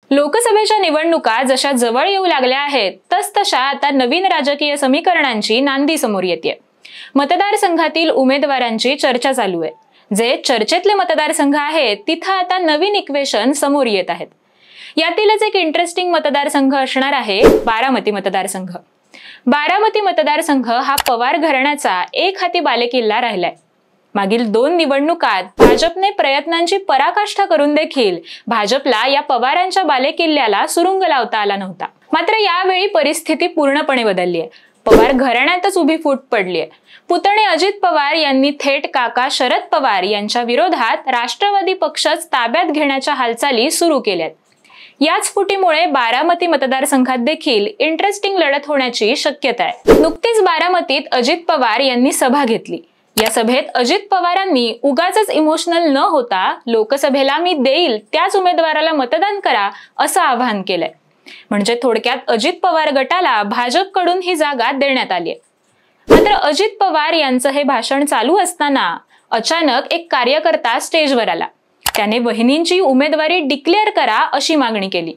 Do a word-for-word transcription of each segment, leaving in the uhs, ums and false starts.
लोकसभेच्या निवडणुका जशा जवळ येऊ लागल्या आहेत तसतशा आता नवीन राजकीय समीकरणांची नांदी समोर येते। मतदारसंघातील उमेदवारांची चर्चा चालू आहे। जे चर्चेतले मतदारसंघ आहेत तिथं आता नवीन इक्वेशन समोर येत आहेत। यातीलच एक इंटरेस्टिंग मतदारसंघ असणार आहे बारामती मतदारसंघ। बारामती मतदारसंघ हा पवार घराण्याचा एक हाती बालेकिल्ला राहिलाय। मागील दोन निवडणुकात भाजपने प्रयत्नांची पराकाष्ठा करून देखील भाजपला या पवारांच्या बालेकिल्ल्याला सुरुंग लावता आला नव्हता। मात्र यावेळी परिस्थिती पूर्णपणे बदलली आहे। पवार घराण्यातच उभी फूट पडली आहे। पुतणे अजित पवार यांनी थेट काका शरद पवार यांच्या विरोधात राष्ट्रवादी पक्षच ताब्यात घेण्याच्या हालचाली सुरू केल्यात। याच फुटीमुळे बारामती मतदारसंघात देखील इंटरेस्टिंग लढत होण्याची शक्यता आहे। नुकतीच बारामतीत अजित पवार यांनी सभा घेतली। या सभेत अजित पवारांनी उगाचच इमोशनल न होता लोकसभेला मी देईल त्याच उमेदवाराला मतदान करा असं आवाहन केलंय। म्हणजे थोडक्यात अजित पवार गटाला भाजपकडून ही जागा देण्यात आली आहे। मात्र अजित पवार यांचं हे भाषण चालू असताना अचानक एक कार्यकर्ता स्टेजवर आला। त्याने वहिनींची उमेदवारी डिक्लेअर करा अशी मागणी केली।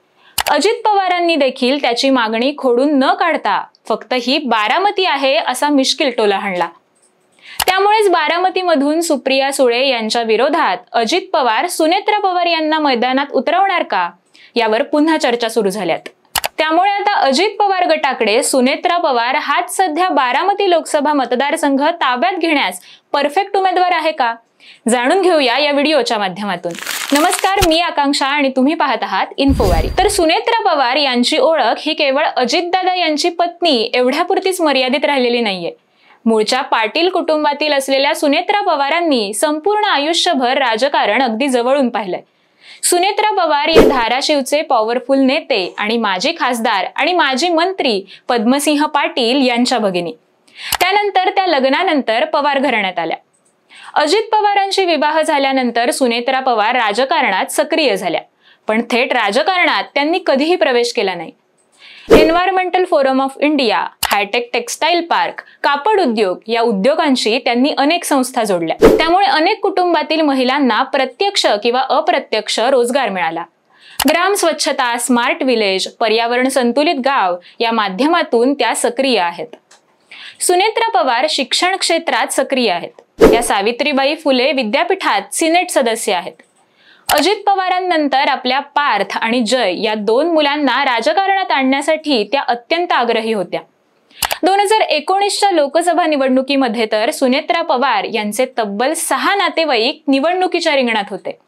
अजित पवारांनी देखील त्याची मागणी खोडून न काढता फक्त ही बारामती आहे असा मिश्किल टोला हाणला। त्यामुळेच बारामतीमधून सुप्रिया सुळे यांच्या विरोधात अजित पवार सुनेत्रा पवार यांना मैदानात उतरवणार का यावर पुन्हा चर्चा सुरू झाल्यात। त्यामुळे आता अजित पवार गटाकडे सुनेत्रा पवार हाच सध्या बारामती लोकसभा मतदारसंघ ताब्यात घेण्यास परफेक्ट उमेदवार आहे का जाणून घेऊया या व्हिडिओच्या माध्यमातून। नमस्कार, मी आकांक्षा आणि तुम्ही पाहत आहात इन्फोवारी। तर सुनेत्रा पवार यांची ओळख ही केवळ अजितदादा यांची पत्नी एवढ्यापुरतीच मर्यादित राहिलेली नाहीये। मूळच्या पाटील कुटुंबातील असलेल्या सुनेत्रा पवारांनी संपूर्ण आयुष्यभर राजकारण अगदी जवळून पाहिलंय। सुनेत्रा पवार या धाराशिवचे पॉवरफुल नेते आणि माजी खासदार आणि माजी मंत्री पद्मसिंह पाटील यांच्या भगिनी। त्यानंतर त्या लग्नानंतर पवार घराण्यात आल्या। अजित पवारांशी विवाह झाल्यानंतर सुनेत्रा पवार राजकारणात सक्रिय झाल्या, पण थेट राजकारणात त्यांनी कधीही प्रवेश केला नाही। Environmental forum of India, hitech textile park, कापड उद्योग या उद्योगांशी त्यांनी अनेक संस्था जोडल्या। त्यामुळे अनेक कुटुंबातील महिलांना प्रत्यक्ष किंवा अप्रत्यक्ष रोजगार मिळाला। ग्राम स्वच्छता, स्मार्ट विलेज, पर्यावरण संतुलित गाव या माध्यमातून त्या सक्रिय आहेत। सुनेत्रा पवार शिक्षण क्षेत्रात सक्रिय आहेत। त्या सावित्रीबाई फुले विद्यापीठात सिनेट सदस्य आहेत। अजित पवारांनंतर आपल्या पार्थ आणि जय या दोन मुलांना राजकारणात आणण्यासाठी त्या अत्यंत आग्रही होत्या। दोन हजार एकोणीसच्या लोकसभा निवडणुकीमध्ये तर सुनेत्रा पवार यांचे तब्बल सहा नातेवाईक निवडणुकीच्या रिंगणात होते।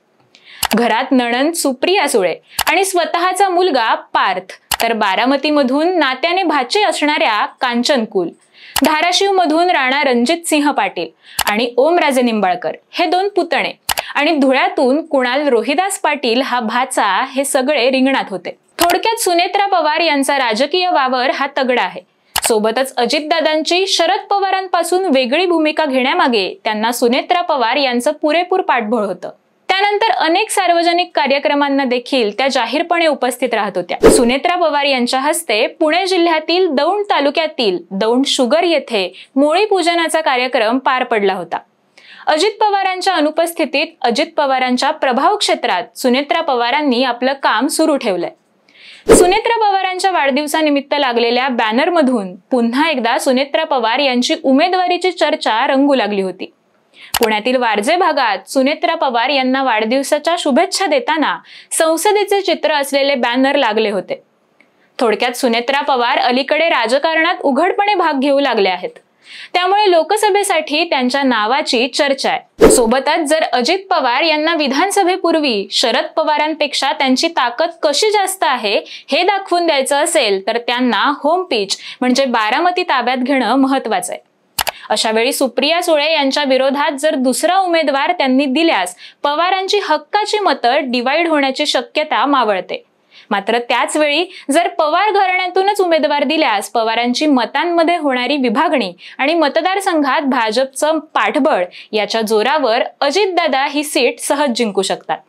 घरात नणंद सुप्रिया सुळे आणि स्वतःचा मुलगा पार्थ, तर बारामतीमधून नात्याने भाचे असणाऱ्या कांचन कुल, धाराशिव मधून राणा रणजित सिंह पाटील आणि ओमराजे निंबाळकर हे दोन पुतणे आणि धुळ्यातून कुणाल रोहिदास पाटील हा भाचा हे सगळे रिंगणात होते। थोडक्यात सुनेत्रा पवार यांचा राजकीय वावर हा तगडा आहे। सोबतच अजितदादांची शरद पवारांपासून वेगळी भूमिका घेण्यामागे त्यांना सुनेत्रा पवार यांचं पुरेपूर पाठबळ होतं। त्यानंतर अनेक सार्वजनिक कार्यक्रमांना देखील त्या जाहीरपणे उपस्थित राहत होत्या। सुनेत्रा पवार यांच्या हस्ते पुणे जिल्ह्यातील दौंड तालुक्यातील दौंड शुगर येथे मोळी पूजनाचा कार्यक्रम पार पडला होता। अजित पवारांच्या अनुपस्थितीत अजित पवारांच्या प्रभाव क्षेत्रात सुनेत्रा पवारांनी आपलं काम सुरू ठेवलंय। सुनेत्रा पवारांच्या वाढदिवसानिमित्त लागलेल्या बॅनरमधून पुन्हा एकदा सुनेत्रा पवार यांची उमेदवारीची चर्चा रंगू लागली होती। पुण्यातील वारजे भागात सुनेत्रा पवार यांना वाढदिवसाच्या शुभेच्छा देताना संसदेचे चित्र असलेले बॅनर लागले होते। थोडक्यात सुनेत्रा पवार अलीकडे राजकारणात उघडपणे भाग घेऊ लागले आहेत। त्यामुळे लोकसभेसाठी त्यांच्या नावाची चर्चा आहे। सोबतच जर अजित पवार यांना विधानसभेपूर्वी शरद पवारांपेक्षा त्यांची ताकद कशी जास्त आहे हे दाखवून द्यायचं असेल तर त्यांना होम पिच म्हणजे बारामती ताब्यात घेणं महत्वाचं आहे। अशा वेळी सुप्रिया सुळे यांच्या विरोधात जर दुसरा उमेदवार त्यांनी दिल्यास पवारांची हक्काची मतं डिवाइड होण्याची शक्यता मावळते। मात्र त्याच वेळी जर पवार घराण्यातूनच उमेदवार दिल्यास पवारांची मतांमध्ये होणारी विभागणी आणि मतदारसंघात भाजपचं पाठबळ याच्या जोरावर अजितदादा ही सीट सहज जिंकू शकतात।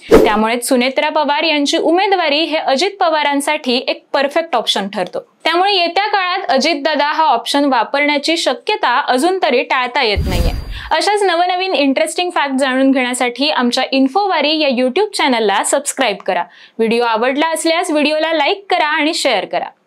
त्यामुळे सुनेत्रा पवार यांची उमेदवारी हे अजित पवारांसाठी एक परफेक्ट ऑप्शन ठरतो। त्यामुळे येत्या काळात अजितदादा हा ऑप्शन वापरण्याची शक्यता अजून तरी टाळता येत नाहीये। अशाच नवनवीन इंटरेस्टिंग फॅक्ट जाणून घेण्यासाठी आमच्या इन्फोवारी या यूट्यूब चॅनलला सबस्क्राईब करा। व्हिडिओ आवडला असल्यास व्हिडिओला लाईक करा आणि शेअर करा।